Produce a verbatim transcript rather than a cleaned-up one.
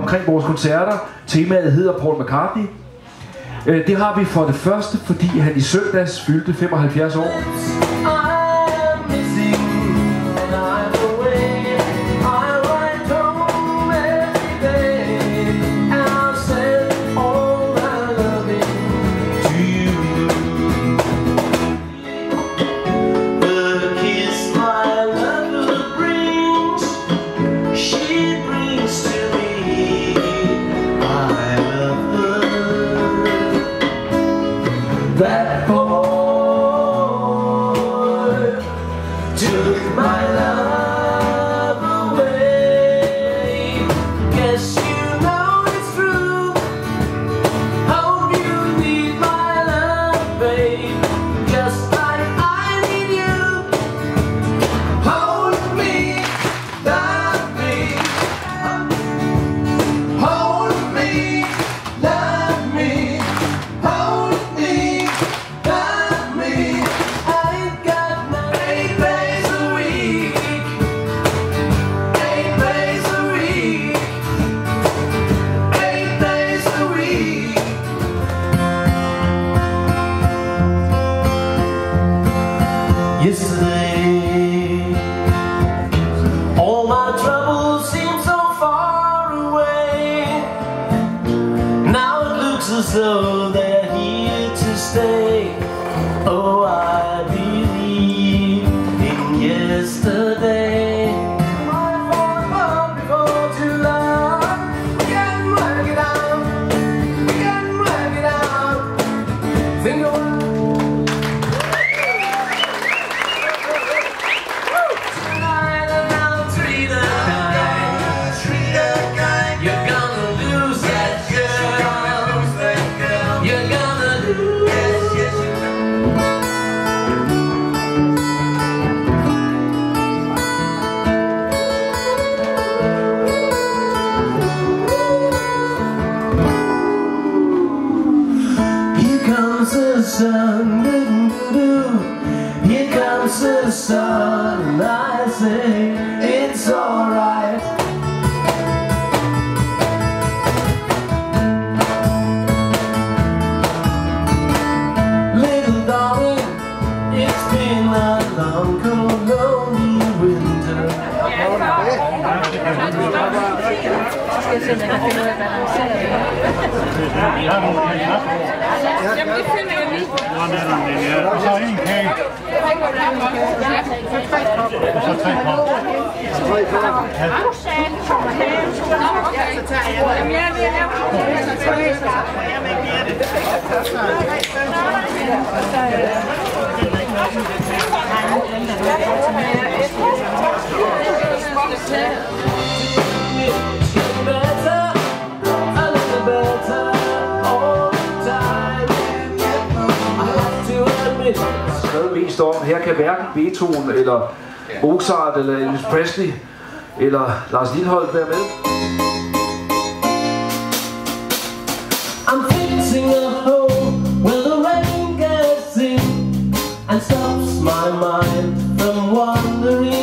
omkring vores koncerter. Temaet hedder Paul McCartney. Det har vi for det første, fordi han i søndags fyldte femoghalvfjerds år. That boy took my love away. Guess you know it's true. Hope you need my love, babe, just like I need you. Hold me, love me. Hold me, love me. Hold me. Yesterday, all my troubles seem so far away. Now it looks as though they're here to stay. Oh, I believe in yesterday. My fault before too long. We can work it out. We can work it out. Think of the sun, doo-doo-doo. Here comes the sun, and I say it's alright. Little darling, it's been a long, cold, lonely winter. Jamen det finder jeg lige. Nå, det er der en, ja. Og så en kage. Og så tre kopper. Og så tre kopper. Ja. Okay, så tager jeg det. Jamen jeg er ved at lave det. Så tager jeg det. Jeg vil ikke mere det. Skrevet mest om, her kan hverken Beethoven eller Mozart eller Elvis Presley eller Lars Lilholt være med. I'm fixing a hole where the rain gets in and stops my mind from wandering.